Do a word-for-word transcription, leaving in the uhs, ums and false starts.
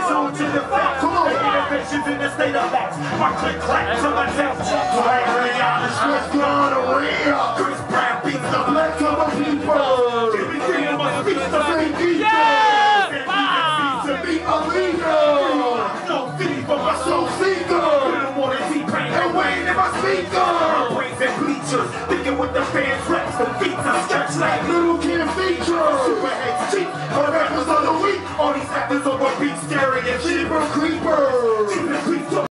on to the facts. Come on. Innovations in the state of facts. My click clap to my text. Flagrant out the stress gonorrhea. Chris Brown beats the black of my people. Give me freedom of speech to sing people. Yeah! Wow! To be a leader. No fee for my soul seeker. Little more than T-Pain and Wayne in my speaker. Brains and bleachers. Thinking with the fans reps. The feet are stretched like little kids.